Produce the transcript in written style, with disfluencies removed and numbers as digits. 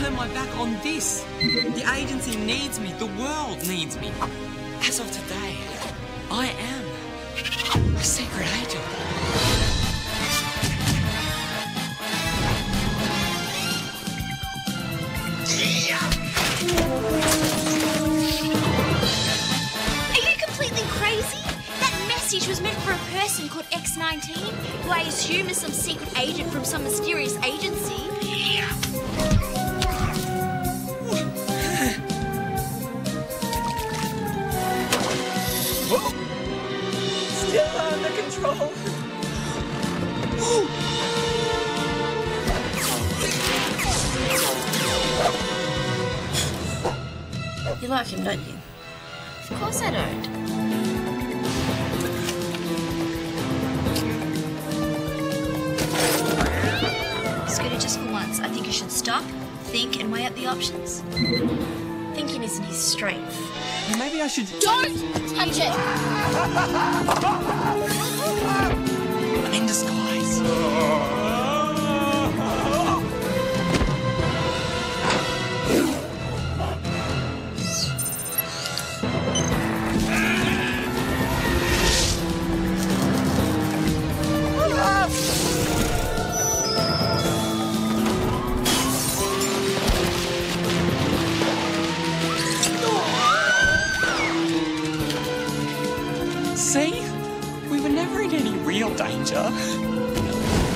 turn my back on this. The agency needs me. The world needs me. As of today, I am a secret agent. Are you completely crazy? That message was meant for a person called X-19, who I assume is some secret agent from some mysterious agency. Still under control. You like him, don't you? Of course I don't. Scooter, just for once, I think you should stop, think, and weigh up the options. Thinking isn't his strength. Maybe I should... Don't touch it! I'm in disguise. See? We were never in any real danger.